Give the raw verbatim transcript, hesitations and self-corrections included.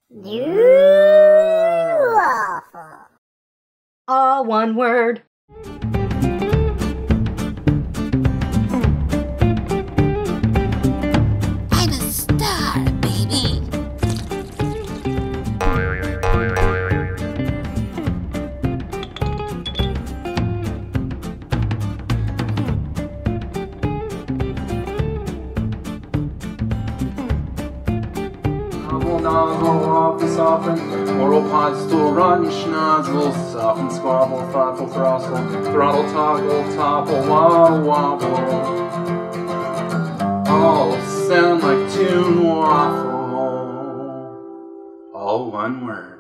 ToonWaffle. All one word. I'm a star, baby. Nozzle, office often, oral pod, stool, run, schnozzle, soften, squabble, thoughtful, throstle, throttle, toggle, topple, wobble, wobble. All sound like ToonWaffle. All one word.